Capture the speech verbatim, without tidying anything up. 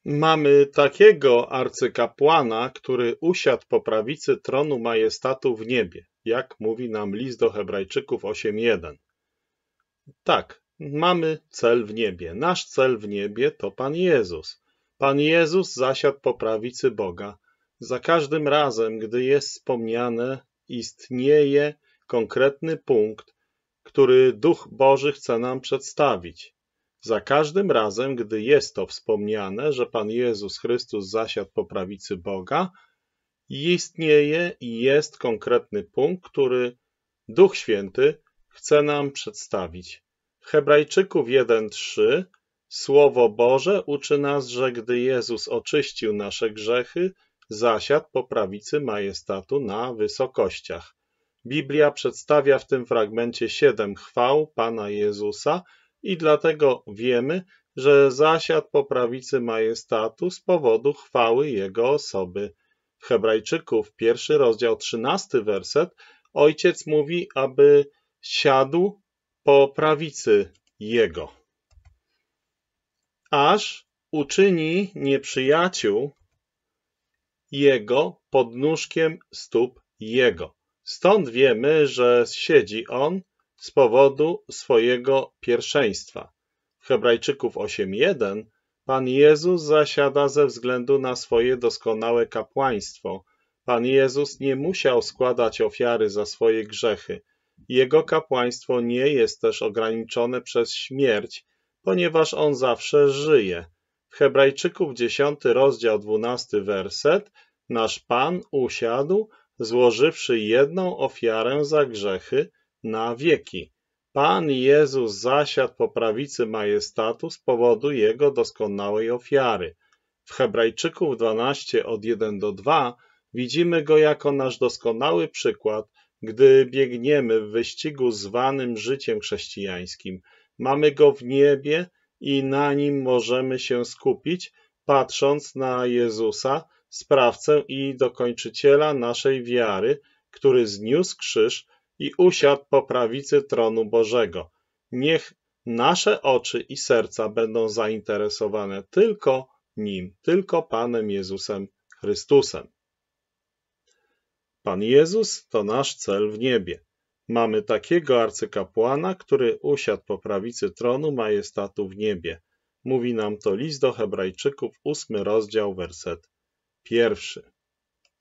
Mamy takiego arcykapłana, który usiadł po prawicy tronu majestatu w niebie, jak mówi nam list do Hebrajczyków osiem jeden. Tak, mamy cel w niebie. Nasz cel w niebie to Pan Jezus. Pan Jezus zasiadł po prawicy Boga. Za każdym razem, gdy jest wspomniane, istnieje konkretny punkt, który Duch Boży chce nam przedstawić. Za każdym razem, gdy jest to wspomniane, że Pan Jezus Chrystus zasiadł po prawicy Boga, istnieje i jest konkretny punkt, który Duch Święty chce nam przedstawić. Hebrajczyków jeden trzy Słowo Boże uczy nas, że gdy Jezus oczyścił nasze grzechy, zasiadł po prawicy majestatu na wysokościach. Biblia przedstawia w tym fragmencie siedem chwał Pana Jezusa i dlatego wiemy, że zasiadł po prawicy majestatu z powodu chwały Jego osoby. W Hebrajczyków, pierwszy rozdział, trzynasty werset, Ojciec mówi, aby siadł po prawicy Jego, aż uczyni nieprzyjaciół Jego podnóżkiem stóp Jego. Stąd wiemy, że siedzi On z powodu swojego pierwszeństwa. W Hebrajczyków osiem jeden Pan Jezus zasiada ze względu na swoje doskonałe kapłaństwo. Pan Jezus nie musiał składać ofiary za swoje grzechy. Jego kapłaństwo nie jest też ograniczone przez śmierć, ponieważ On zawsze żyje. W Hebrajczyków dziesiąty rozdział, dwunasty werset nasz Pan usiadł, złożywszy jedną ofiarę za grzechy na wieki. Pan Jezus zasiadł po prawicy majestatu z powodu Jego doskonałej ofiary. W Hebrajczyków dwanaście od jeden do dwóch widzimy Go jako nasz doskonały przykład, gdy biegniemy w wyścigu zwanym życiem chrześcijańskim. Mamy Go w niebie i na Nim możemy się skupić, patrząc na Jezusa, sprawcę i dokończyciela naszej wiary, który zniósł krzyż i usiadł po prawicy tronu Bożego. Niech nasze oczy i serca będą zainteresowane tylko Nim, tylko Panem Jezusem Chrystusem. Pan Jezus to nasz cel w niebie. Mamy takiego arcykapłana, który usiadł po prawicy tronu majestatu w niebie. Mówi nam to list do Hebrajczyków, ósmy rozdział, werset pierwszy.